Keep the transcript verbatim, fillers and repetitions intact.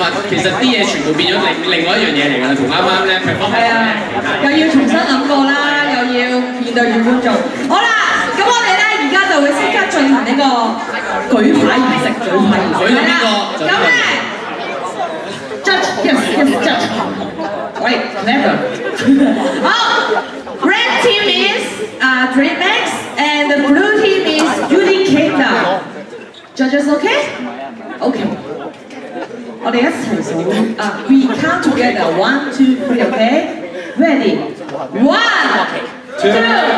啊，其實啲嘢全部變咗另另外一樣嘢嚟㗎啦，同啱啱咧佢方係啊， 又要重新諗過啦，又要面對住觀眾。好啦，咁我哋咧而家就會即刻進行呢個舉牌儀式，舉牌儀式。 舉到邊個？ 咁咧 ，judge yes yes judge。喂 ，never。好 ，red team is uh DreamX and the blue team is Judy Kingdom. Judges okay? Okay. 我哋一齊數啊 ，we count together one two three, okay? Ready? One, two.